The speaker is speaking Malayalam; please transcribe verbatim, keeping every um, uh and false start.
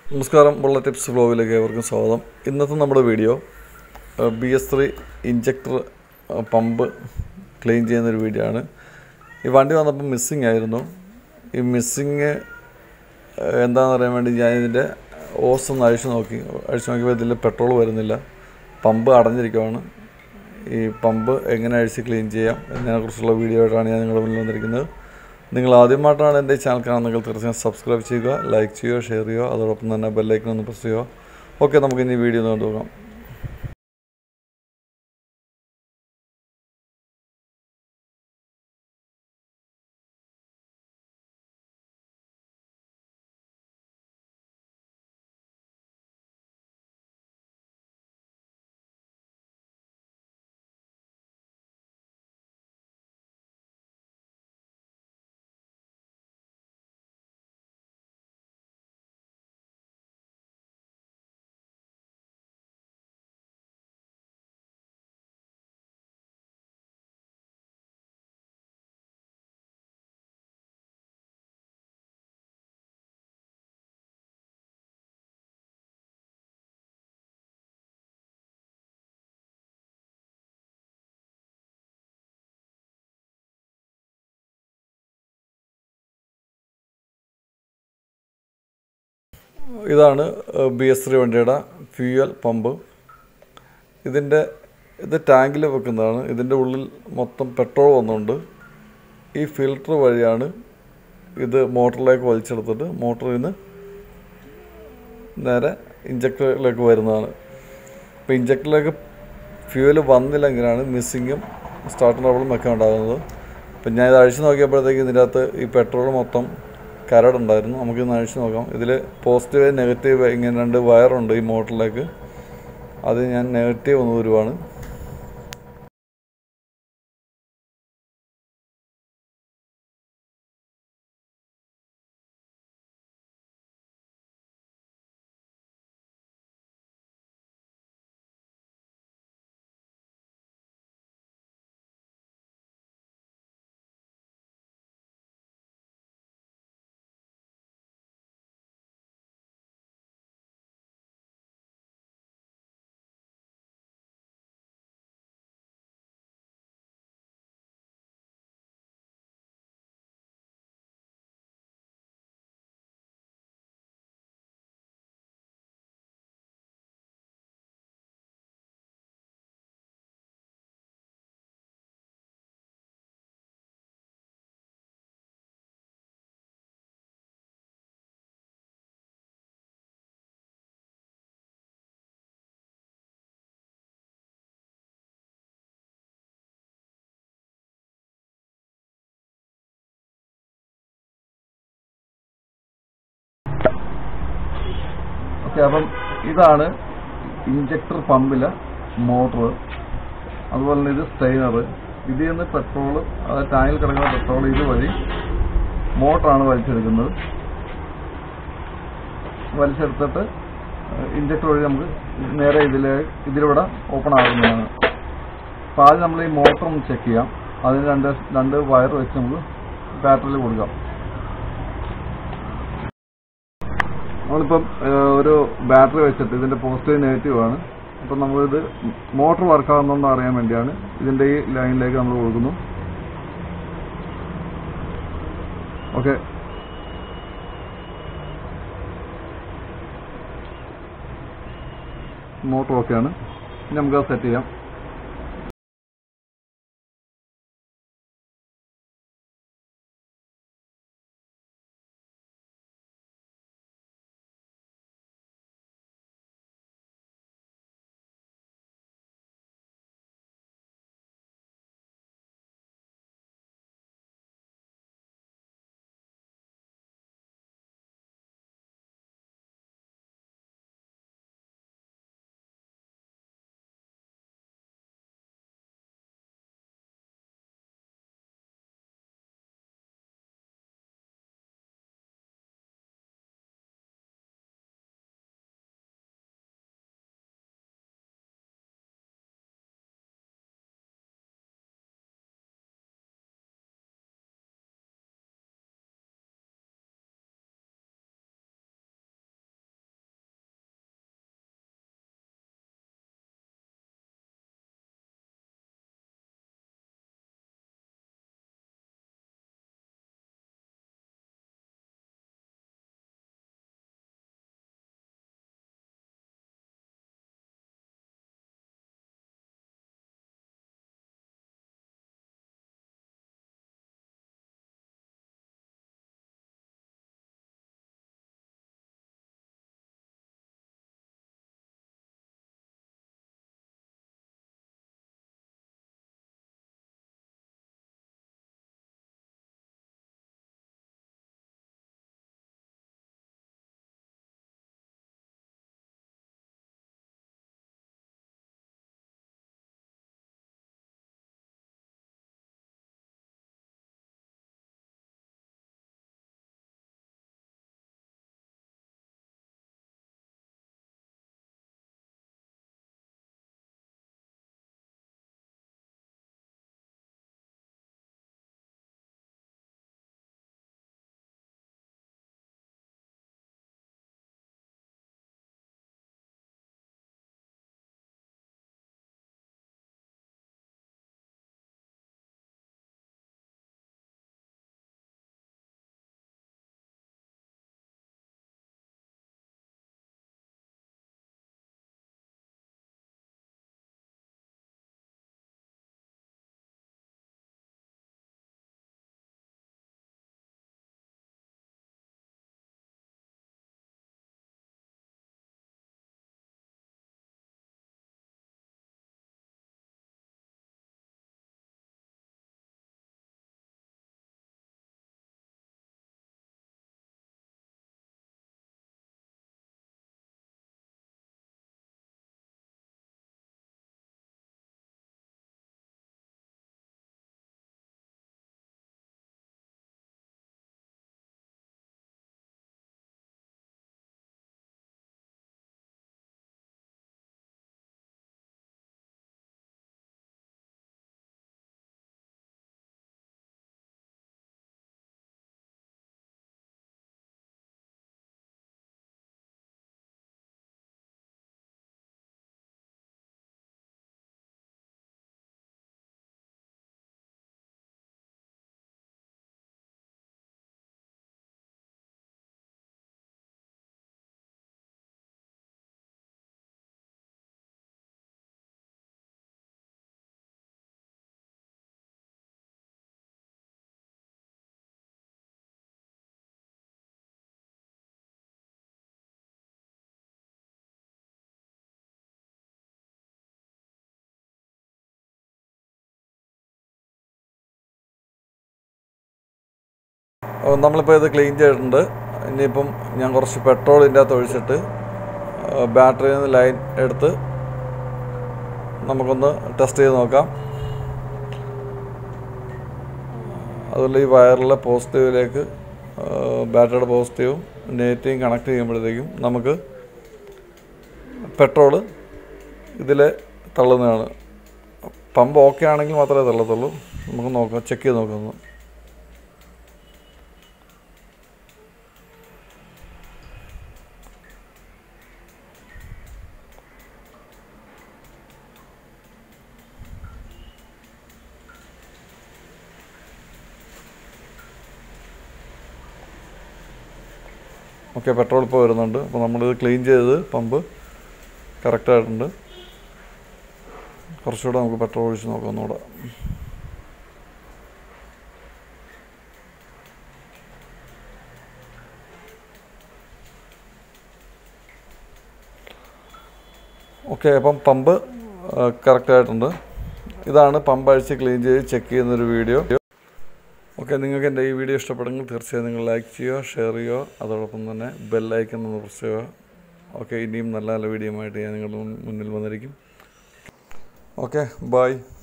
നമസ്കാരം. ബുള്ളറ്റ് ടിപ്സ് വ്ലോഗിലേക്ക് ഏവർക്കും സ്വാഗതം. ഇന്നത്തെ നമ്മുടെ video B S three injector pump clean ചെയ്യുന്നൊരു വീഡിയോ ആണ്. ഈ വണ്ടി വന്നപ്പോൾ മിസ്സിങ് ആയിരുന്നു. ഈ മിസ്സിങ് എന്താണെന്ന് അറിയാൻ വേണ്ടി ഞാൻ ഇതിൻ്റെ ഓസ് ഒന്ന് അഴിച്ചു നോക്കി അഴിച്ചു നോക്കിയപ്പോൾ ഇതിൽ പെട്രോൾ വരുന്നില്ല, പമ്പ് അടഞ്ഞിരിക്കുകയാണ്. ഈ പമ്പ് എങ്ങനെ അഴിച്ച് ക്ലീൻ ചെയ്യാം എന്നതിനെക്കുറിച്ചുള്ള വീഡിയോ ആയിട്ടാണ് ഞാൻ നിങ്ങളുടെ മുന്നിൽ വന്നിരിക്കുന്നത്. നിങ്ങൾ ആദ്യമായിട്ടാണ് എൻ്റെ ഈ ചാനൽ കാണുന്നതെങ്കിൽ തീർച്ചയായും സബ്സ്ക്രൈബ് ചെയ്യുക, ലൈക്ക് ചെയ്യുക, ഷെയർ ചെയ്യുക, അതോടൊപ്പം തന്നെ ബെല്ലൈക്കൺ ഒന്ന് പ്രസ് ചെയ്യുക. ഓക്കെ, നമുക്ക് ഇനി വീഡിയോ ഒന്ന് കണ്ടുപോകാം. ഇതാണ് ബി എസ് ത്രീ വണ്ടിയുടെ ഫ്യൂവൽ പമ്പ്. ഇതിൻ്റെ ഇത് ടാങ്കിൽ വെക്കുന്നതാണ്. ഇതിൻ്റെ ഉള്ളിൽ മൊത്തം പെട്രോൾ വന്നുകൊണ്ട് ഈ ഫിൽട്ടർ വഴിയാണ് ഇത് മോട്ടറിലേക്ക് വലിച്ചെടുത്തിട്ട് മോട്ടറിൽ നിന്ന് നേരെ ഇഞ്ചക്ടറിലേക്ക് വരുന്നതാണ്. ഇപ്പോൾ ഇഞ്ചക്ടറിലേക്ക് ഫ്യൂവൽ വന്നില്ലെങ്കിലാണ് മിസ്സിങ്ങും സ്റ്റാർട്ടിംഗ് ട്രബിളും ഒക്കെ ഉണ്ടാകുന്നത്. അപ്പം ഞാൻ ഇത് അഴിച്ച് നോക്കിയപ്പോഴത്തേക്ക് ഇതിൻ്റെ അകത്ത് ഈ പെട്രോൾ മൊത്തം കരടുണ്ടായിരുന്നു. നമുക്കിന്ന് അഴിച്ച് നോക്കാം. ഇതിൽ പോസിറ്റീവ് നെഗറ്റീവ് ഇങ്ങനെ രണ്ട് വയറുണ്ട് ഈ മോട്ടറിലേക്ക്. അത് ഞാൻ നെഗറ്റീവ് ഒന്ന് വരുവാണ്. ഓക്കെ, അപ്പം ഇതാണ് ഇഞ്ചക്ടർ പമ്പിലെ മോട്ടർ. അതുപോലെ തന്നെ ഇത് സ്റ്റെയിനർ. ഇതിൽ നിന്ന് പെട്രോൾ, ടാങ്കിൽ കിടക്കുന്ന പെട്രോൾ ഇതുവഴി മോട്ടറാണ് വലിച്ചെടുക്കുന്നത്. വലിച്ചെടുത്തിട്ട് ഇഞ്ചക്ടർ വഴി നമുക്ക് നേരെ ഇതിലെ ഇതിലൂടെ ഓപ്പൺ ആകുന്നതാണ്. അപ്പോൾ ആദ്യം നമ്മൾ ഈ മോട്ടർ ഒന്ന് ചെക്ക് ചെയ്യാം. അതിന് രണ്ട് രണ്ട് വയർ വെച്ച് നമുക്ക് ബാറ്ററിയിൽ കൊടുക്കാം. നമ്മളിപ്പം ഒരു ബാറ്ററി വെച്ചിട്ട് ഇതിൻ്റെ പോസിറ്റീവ് നെഗറ്റീവ് ആണ്. അപ്പം നമ്മളിത് മോട്ടർ വർക്കാകുന്നതെന്ന് അറിയാൻ വേണ്ടിയാണ് ഇതിൻ്റെ ഈ ലൈനിലേക്ക് നമ്മൾ കൊടുക്കുന്നു. ഓക്കെ, മോട്ടർ ഓക്കെയാണ്. ഇനി നമുക്കത് സെറ്റ് ചെയ്യാം. നമ്മളിപ്പോൾ ഇത് ക്ലീൻ ചെയ്തിട്ടുണ്ട്. ഇനിയിപ്പം ഞാൻ കുറച്ച് പെട്രോൾ ഇതിൻ്റെ അകത്ത് ഒഴിച്ചിട്ട് ബാറ്ററിയിൽ നിന്ന് ലൈൻ എടുത്ത് നമുക്കൊന്ന് ടെസ്റ്റ് ചെയ്ത് നോക്കാം. അതുപോലെ ഈ വയറിലെ പോസിറ്റീവിലേക്ക് ബാറ്ററിയുടെ പോസിറ്റീവും നെഗറ്റീവും കണക്ട് ചെയ്യുമ്പോഴത്തേക്കും നമുക്ക് പെട്രോള് ഇതിൽ തള്ളുന്നതാണ്. പമ്പ് ഓക്കെ ആണെങ്കിൽ മാത്രമേ തള്ളത്തുള്ളൂ. നമുക്ക് നോക്കാം, ചെക്ക് ചെയ്ത് നോക്കാം. ഓക്കെ, പെട്രോൾ ഇപ്പോൾ വരുന്നുണ്ട്. അപ്പോൾ നമ്മളിത് ക്ലീൻ ചെയ്ത് പമ്പ് കറക്റ്റായിട്ടുണ്ട്. കുറച്ചുകൂടെ നമുക്ക് പെട്രോൾ ഒഴിച്ച് നോക്കാം ഒന്നുകൂടെ. ഓക്കെ, അപ്പം പമ്പ് കറക്റ്റായിട്ടുണ്ട്. ഇതാണ് പമ്പ് അഴിച്ച് ക്ലീൻ ചെയ്ത് ചെക്ക് ചെയ്യുന്നൊരു വീഡിയോ. ഓക്കെ, നിങ്ങൾക്ക് എൻ്റെ ഈ വീഡിയോ ഇഷ്ടപ്പെടുമെങ്കിൽ തീർച്ചയായും നിങ്ങൾ ലൈക്ക് ചെയ്യുക, ഷെയർ ചെയ്യുക, അതോടൊപ്പം തന്നെ ബെല്ലൈക്കൺ ഒന്ന് പ്രസ് ചെയ്യുക. ഓക്കെ, ഇനിയും നല്ല നല്ല വീഡിയോ ആയിട്ട് ഞാൻ നിങ്ങളുടെ മുന്നിൽ വന്നിരിക്കും. Okay, by.